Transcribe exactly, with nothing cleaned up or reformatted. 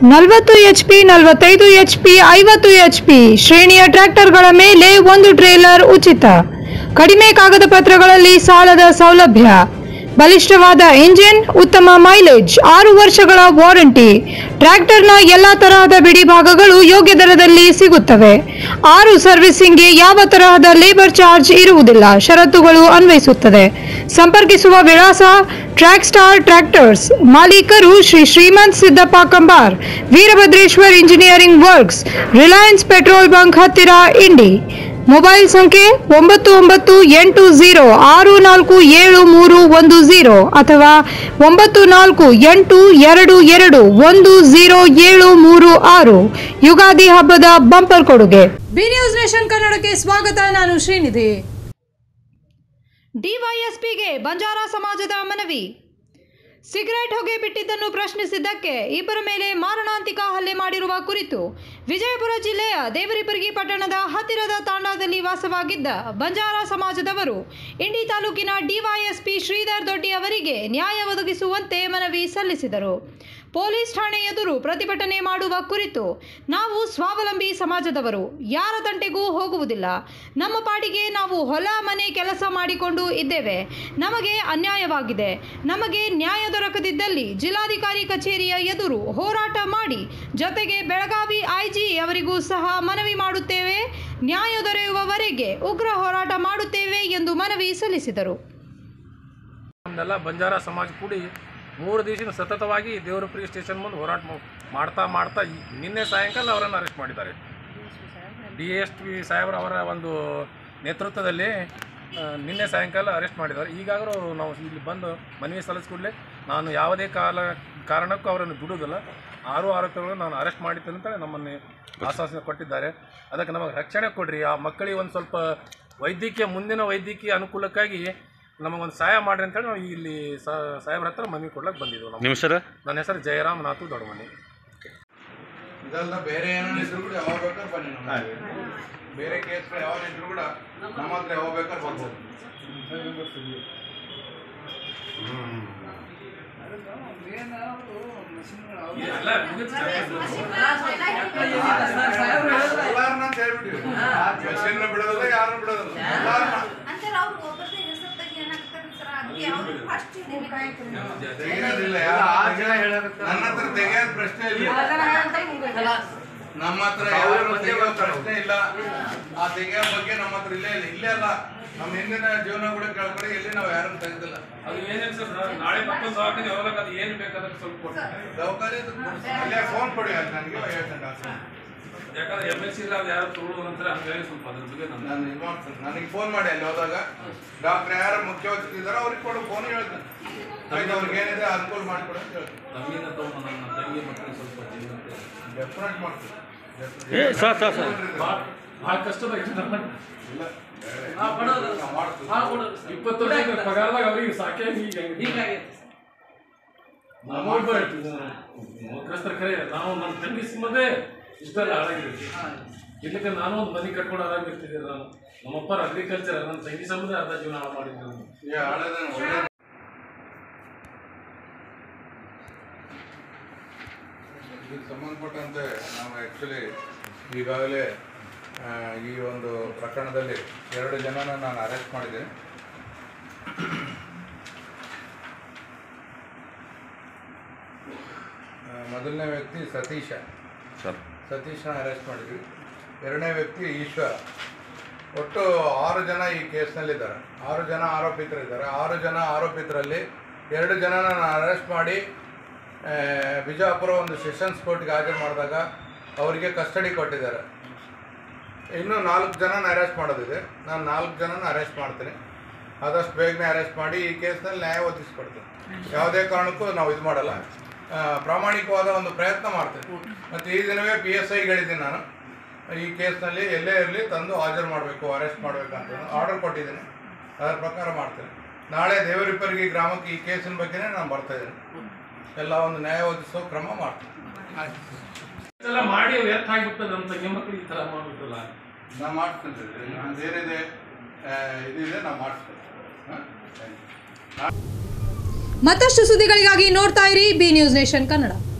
ನಲವತ್ತು ಎಚ್ಪಿ ನಲವತ್ತೈದು ಎಚ್ಪಿ ಐವತ್ತು ಎಚ್ಪಿ ಶ್ರೇಣಿಯ ಟ್ರ್ಯಾಕ್ಟರ್ಗಳ ಮೇಲೆ ಒಂದು ಟ್ರೇಲರ್ ಉಚಿತ. ಕಡಿಮೆ ಕಾಗದ ಪತ್ರಗಳಲ್ಲಿ ಸಾಲದ ಸೌಲಭ್ಯ. ಬಲಿಷ್ಠವಾದ ಇಂಜಿನ್, ಉತ್ತಮ ಮೈಲೇಜ್, ಆರು ವರ್ಷಗಳ ವಾರಂಟಿ. ಟ್ರ್ಯಾಕ್ಟರ್ನ ಎಲ್ಲಾ ತರಹದ ಬಿಡಿ ಭಾಗಗಳು ಯೋಗ್ಯ ದರದಲ್ಲಿ ಸಿಗುತ್ತವೆ. ಆರು ಸರ್ವಿಸಿಂಗ್ಗೆ ಯಾವ ತರಹದ ಲೇಬರ್ ಚಾರ್ಜ್ ಇರುವುದಿಲ್ಲ. ಷರತ್ತುಗಳು ಅನ್ವಯಿಸುತ್ತದೆ. ಸಂಪರ್ಕಿಸುವ ವಿಳಾಸ ಟ್ರ್ಯಾಕ್ ಸ್ಟಾರ್ ಟ್ರ್ಯಾಕ್ಟರ್ಸ್, ಮಾಲೀಕರು Shri Shrimant Siddappa Kambar, Veerabhadreshwar engineering works, Reliance petrol bunk ಹತ್ತಿರ, ಇಂಡಿ. ಮೊಬೈಲ್ ಸಂಖ್ಯೆ ಒಂಬತ್ತು ಒಂಬತ್ತು ಎಂಟು ಝೀರೋ ಆರು ನಾಲ್ಕು ಏಳು ಮೂರು ಒಂದು ಝೀರೋ ಅಥವಾ ಒಂಬತ್ತು ನಾಲ್ಕು ಎಂಟು ಎರಡು ಎರಡು ಒಂದು ಝೀರೋ ಏಳು ಮೂರು ಆರು. ಯುಗಾದಿ ಹಬ್ಬದ ಬಂಪರ್ ಕೊಡುಗೆ. ಬಿ ನ್ಯೂಸ್ ನೇಷನ್ ಕನ್ನಡಕ್ಕೆ ಸ್ವಾಗತ. ನಾನು ಶ್ರೀನಿಧಿ. ಡಿವೈಎಸ್ಪಿಗೆ ಬಂಜಾರ ಸಮಾಜದ ಮನವಿ. ಸಿಗರೆಟ್ ಹೊಗೆ ಬಿಟ್ಟಿದ್ದನ್ನು ಪ್ರಶ್ನಿಸಿದ್ದಕ್ಕೆ ಇಬ್ಬರ ಮೇಲೆ ಮಾರಣಾಂತಿಕ ಹಲ್ಲೆ ಮಾಡಿರುವ ಕುರಿತು ವಿಜಯಪುರ ಜಿಲ್ಲೆಯ ದೇವರಿಪರ್ಗಿ ಪಟ್ಟಣದ ಹತ್ತಿರದ ತಾಂಡಾದಲ್ಲಿ ವಾಸವಾಗಿದ್ದ ಬಂಜಾರ ಸಮಾಜದವರು ಇಂಡಿ ತಾಲೂಕಿನ ಡಿವೈಎಸ್ಪಿ ಶ್ರೀಧರ್ ದೊಡ್ಡಿ ಅವರಿಗೆ ನ್ಯಾಯ ಒದಗಿಸುವಂತೆ ಮನವಿ ಸಲ್ಲಿಸಿದರು. ಪೊಲೀಸ್ ಠಾಣೆ ಎದುರು ಪ್ರತಿಭಟನೆ ಮಾಡುವ ಕುರಿತು ನಾವು ಸ್ವಾವಲಂಬಿ ಸಮಾಜದವರು, ಯಾರ ತಂಟೆಗೂ ಹೋಗುವುದಿಲ್ಲ. ನಮ್ಮ ಪಾಡಿಗೆ ನಾವು ಹೊಲ ಮನೆ ಕೆಲಸ ಮಾಡಿಕೊಂಡು ಇದ್ದೇವೆ. ನಮಗೆ ಅನ್ಯಾಯವಾಗಿದೆ. ನಮಗೆ ನ್ಯಾಯ ದೊರಕದಿದ್ದಲ್ಲಿ ಜಿಲ್ಲಾಧಿಕಾರಿ ಕಚೇರಿಯ ಎದುರು ಹೋರಾಟ ಮಾಡಿ, ಜೊತೆಗೆ ಬೆಳಗಾವಿ ಐಜಿ ಅವರಿಗೂ ಸಹ ಮನವಿ ಮಾಡುತ್ತೇವೆ. ನ್ಯಾಯ ದೊರೆಯುವವರೆಗೆ ಉಗ್ರ ಹೋರಾಟ ಮಾಡುತ್ತೇವೆ ಎಂದು ಮನವಿ ಸಲ್ಲಿಸಿದರು. ಬಂಜಾರ ಸಮಾಜ ಕೂಡಿ ಮೂರು ದಿವಸ ಸತತವಾಗಿ ದೇವರಪುರಿ ಸ್ಟೇಷನ್ ಮುಂದೆ ಹೋರಾಟ ಮಾಡ್ತಾ ಮಾಡ್ತಾ ನಿನ್ನೆ ಸಾಯಂಕಾಲ ಅವರನ್ನು ಅರೆಸ್ಟ್ ಮಾಡಿದ್ದಾರೆ. ಡಿ ಎಸ್ ಪಿ ಸಾಹೇಬ್ರ ಅವರ ಒಂದು ನೇತೃತ್ವದಲ್ಲಿ ನಿನ್ನೆ ಸಾಯಂಕಾಲ ಅರೆಸ್ಟ್ ಮಾಡಿದ್ದಾರೆ. ಈಗಾಗಲೂ ನಾವು ಇಲ್ಲಿ ಬಂದು ಮನವಿ ಸಲ್ಲಿಸ್ಕೊಡ್ಲೆ ನಾನು ಯಾವುದೇ ಕಾಲ ಕಾರಣಕ್ಕೂ ಅವರನ್ನು ಬಿಡುವುದಿಲ್ಲ. ಆರು ಆರೋಪಿಗಳನ್ನು ನಾನು ಅರೆಸ್ಟ್ ಮಾಡಿದ್ದೇನೆ ಅಂತ ನಮ್ಮನ್ನು ಆಶ್ವಾಸನೆ ಕೊಟ್ಟಿದ್ದಾರೆ. ಅದಕ್ಕೆ ನಮಗೆ ರಕ್ಷಣೆ ಕೊಡ್ರಿ, ಆ ಮಕ್ಕಳಿಗೆ ಒಂದು ಸ್ವಲ್ಪ ವೈದ್ಯಕೀಯ ಮುಂದಿನ ವೈದ್ಯಕೀಯ ಅನುಕೂಲಕ್ಕಾಗಿ ನಮಗೊಂದು ಸಹಾಯ ಮಾಡ್ರಿ ಅಂತೇಳಿ ನಾವು ಇಲ್ಲಿ ಸಾಹೇಬ್ರ ಹತ್ರ ಮನವಿ ಕೊಡ್ಲಿಕ್ಕೆ ಬಂದಿದ್ದೆವು. ನಿಮ್ಮ ಹೆಸರು? ನನ್ನ ಹೆಸರು ಜಯರಾಮ್ ನಾಥು ದೊಡ್ಡಮನಿ. ಇದೆಲ್ಲ ಬೇರೆ ಏನೇನು ಇದ್ರು ಕೂಡ ಯಾವಾಗ ಬೇಕಾದ್ರೆ ಬನ್ನಿ. ನಮಗೆ ಬೇರೆ ಕೇಸ್ಗಳು ಯಾವಾಗ ಇದ್ರು ಕೂಡ ನಮ್ಮ ಹತ್ರ ಯಾವಾಗ ಬೇಕಾದ್ರೆ ಬರ್ಬೋದು. ಎಲ್ಲಾರನ್ನ ಅಂತ ಹೇಳ್ಬಿಟ್ಟಿವಿ. ಮಷೀನ್ ಬಿಡೋದಿಲ್ಲ, ಯಾರನ್ನು ಬಿಡೋದಿಲ್ಲ. ನನ್ನ ಹತ್ರ ತೆಗೆಯೋದು ಪ್ರಶ್ನೆ ಇಲ್ಲ. ನಮ್ಮ ಹತ್ರ ಯಾರು ತೆಗೆಯೋ ಪ್ರಶ್ನೆ ಇಲ್ಲ. ಆ ತೆಗೆಯೋ ಬಗ್ಗೆ ನಮ್ಮ ಹತ್ರ ಇಲ್ಲೇ ಇಲ್ಲ. ಇಲ್ಲೇ ಅಲ್ಲ, ನಮ್ಮ ಹಿಂದಿನ ಜೀವನ ಕೂಡ ಕೇಳ್ಕೊಡಿ. ಎಲ್ಲಿ ನಾವು ಯಾರನ್ನು ತೆಗೆದಿಲ್ಲ. ಅದು ಏನೇನು ಸರ್, ನಾಳೆ ಮಕ್ಕಳು ದವಾಖಾನೆ ಯಾವಾಗ ಅದು ಏನು ಬೇಕಾದ್ರೆ ಸ್ವಲ್ಪ ದವಾಖಾನೆ ಅಲ್ಲೇ ಫೋನ್ ಕೊಡಿ, ಅದು ನನಗೆ ಹೇಳ್ತೇನೆ. ಯಾಕಂದ್ರೆ ಎಮ್ ಎಸ್ ಸಿ ಇಲ್ಲ, ಅದು ಯಾರು ತಗೊಳ್ಳೋದು ಅಂತಾರೆ. ಹಂಗಾಗಿ ಸ್ವಲ್ಪ ಅದ್ರ ಬಗ್ಗೆ ನಾನು ಇದು ಮಾಡ್ತೇನೆ. ನನಗೆ ಫೋನ್ ಮಾಡಿ ಅಲ್ಲಿ ಹೋದಾಗ ಡಾಕ್ಟರ್ ಯಾರು ಮುಖ್ಯವಾಗಿ ಇದ್ದಾರೋ ಅವ್ರಿಗೆ ಕೊಡು, ಫೋನ್ ಹೇಳ್ತೇನೆ. ಆಯ್ತು, ಅವ್ರಿಗೆ ಏನಿದೆ ಅನುಕೂಲ ಮಾಡಿಕೊಡು ಅಂತ ಹೇಳ್ತೇನೆ. ನಮಗಿನ ತಗೊಂಡು ನನ್ನ ತಂಗಿ ಮಕ್ಕಳಿಗೆ ಸ್ವಲ್ಪ ಡೆಫಿನೆಟ್ ಮಾಡ್ತೀನಿ. ಭಾಳ ಕಷ್ಟದ ಇಲ್ಲ ಇಪ್ಪತ್ತು ವರ್ಷ ಪಗಾರದಾಗ ಅವ್ರಿಗೆ ಸಾಕೆ ಮುಖ್ಯಸ್ಥರ ಕರೆ ನಾವು ನಮ್ಮ ತಂಗಿ ಸಿಮ್ಮದೇ ಇಷ್ಟೆಲ್ಲ ಹಾಳಾಗಿರ್ತೀವಿ. ಇಲ್ಲಿಗೆ ನಾನು ಒಂದು ಮನೆ ಕಟ್ಕೊಂಡು ಆರಾಮಿರ್ತಿದ್ದೆ. ನಾನು ನಮ್ಮಪ್ಪರ ಅಗ್ರಿಕಲ್ಚರ್, ನನ್ನ ತಂಗಿ ಸಂಬಂಧ ಅರ್ಧ ಜೀವನ ಹಾಳು ಮಾಡಿದ್ದೆ. ಇದಕ್ಕೆ ಸಂಬಂಧಪಟ್ಟಂತೆ ನಾವು ಆ್ಯಕ್ಚುಲಿ ಈಗಾಗಲೇ ಈ ಒಂದು ಪ್ರಕರಣದಲ್ಲಿ ಎರಡು ಜನನ ನಾನು ಅರೆಸ್ಟ್ ಮಾಡಿದ್ದೇನೆ. ಮೊದಲನೇ ವ್ಯಕ್ತಿ ಸತೀಶ ಸತೀಶನ ಅರೆಸ್ಟ್ ಮಾಡಿದ್ವಿ. ಎರಡನೇ ವ್ಯಕ್ತಿ ಈಶ್ವರ್. ಒಟ್ಟು ಆರು ಜನ ಈ ಕೇಸ್ನಲ್ಲಿದ್ದಾರೆ. ಆರು ಜನ ಆರೋಪಿತರಿದ್ದಾರೆ. ಆರು ಜನ ಆರೋಪಿತರಲ್ಲಿ ಎರಡು ಜನನ ನಾನು ಅರೆಸ್ಟ್ ಮಾಡಿ ಬಿಜಾಪುರ ಒಂದು ಸೆಷನ್ಸ್ ಕೋರ್ಟ್ಗೆ ಹಾಜರು ಮಾಡಿದಾಗ ಅವರಿಗೆ ಕಸ್ಟಡಿ ಕೊಟ್ಟಿದ್ದಾರೆ. ಇನ್ನೂ ನಾಲ್ಕು ಜನನ ಅರೆಸ್ಟ್ ಮಾಡೋದಿದೆ. ನಾನು ನಾಲ್ಕು ಜನನ ಅರೆಸ್ಟ್ ಮಾಡ್ತೀನಿ. ಆದಷ್ಟು ಬೇಗನೆ ಅರೆಸ್ಟ್ ಮಾಡಿ ಈ ಕೇಸ್ನಲ್ಲಿ ನ್ಯಾಯ ಒದಗಿಸ್ಕೊಡ್ತೀನಿ. ಯಾವುದೇ ಕಾರಣಕ್ಕೂ ನಾವು ಇದು ಮಾಡಲ್ಲ. ಪ್ರಾಮಾಣಿಕವಾದ ಒಂದು ಪ್ರಯತ್ನ ಮಾಡ್ತೀನಿ. ಮತ್ತು ಈ ದಿನವೇ ಪಿ ಎಸ್ ಐಗೆ ಹೇಳಿದ್ದೀನಿ, ನಾನು ಈ ಕೇಸ್ನಲ್ಲಿ ಎಲ್ಲೇ ಇರಲಿ ತಂದು ಹಾಜರು ಮಾಡಬೇಕು, ಅರೆಸ್ಟ್ ಮಾಡಬೇಕು ಅಂತ ಆರ್ಡರ್ ಕೊಟ್ಟಿದ್ದೀನಿ. ಅದರ ಪ್ರಕಾರ ಮಾಡ್ತೀನಿ. ನಾಳೆ ದೇವರಿಪರ್ಗಿ ಗ್ರಾಮಕ್ಕೆ ಈ ಕೇಸಿನ ಬಗ್ಗೆನೇ ನಾನು ಬರ್ತಾಯಿದ್ದೀನಿ. ಎಲ್ಲ ಒಂದು ನ್ಯಾಯ ಒದಗಿಸೋ ಕ್ರಮ ಮಾಡ್ತೀನಿ. ಮಾಡಿ ವ್ಯರ್ಥ ಆಗಿಬಿಟ್ಟು ನಮ್ಮ ತಂಗಿ ಮಕ್ಕಳು ಈ ಥರ ಮಾಡಿಬಿಟ್ಟಲ್ಲ. ನಾನು ಮಾಡ್ತೀನಿ. ನಂದು ಏನಿದೆ ಇದಿದೆ, ನಾನು ಮಾಡಿಸ್ತೀನಿ. ಮತ್ತಷ್ಟು ಸುದ್ದಿಗಳಿಗಾಗಿ ನೋಡ್ತಾ ಇರಿ ಬಿ ನ್ಯೂಸ್ ನೇಷನ್ ಕನ್ನಡ.